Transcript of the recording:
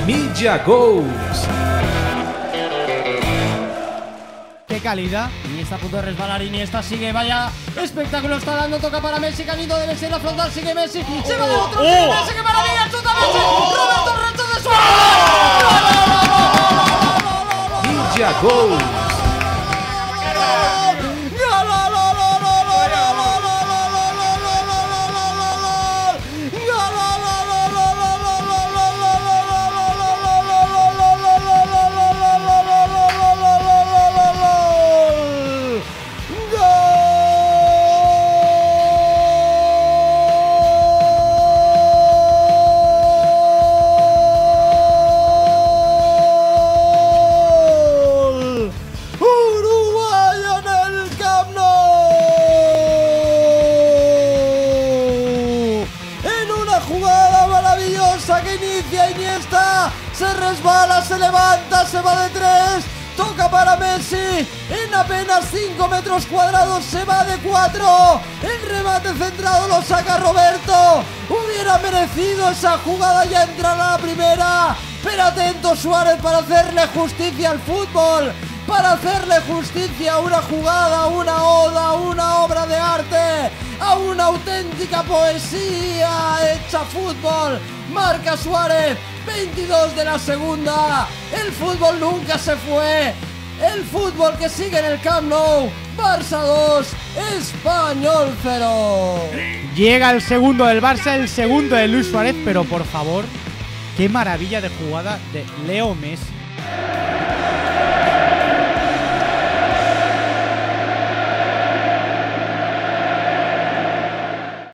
Media Goals. ¡Qué calidad! Iniesta a punto de resbalar, Iniesta sigue, vaya espectáculo está dando, toca para Messi, Canito de Messi en la frontal, sigue Messi, se va de otro, sigue Messi, qué maravilla, chuta Messi, Roberto Reto de Suárez. Media Goals. Que inicia Iniesta, se resbala, se levanta, se va de tres, toca para Messi, en apenas 5 metros cuadrados se va de 4, el remate centrado lo saca Roberto, hubiera merecido esa jugada, ya entrará la primera, pero atento Suárez para hacerle justicia al fútbol, para hacerle justicia a una jugada, una oda, una obra de arte, a una auténtica poesía hecha fútbol. Marca Suárez, 22 de la segunda, el fútbol nunca se fue, el fútbol que sigue en el Camp Nou, Barça 2, Español 0. Llega el segundo del Barça, el segundo de Luis Suárez, pero por favor, qué maravilla de jugada de Leo Messi.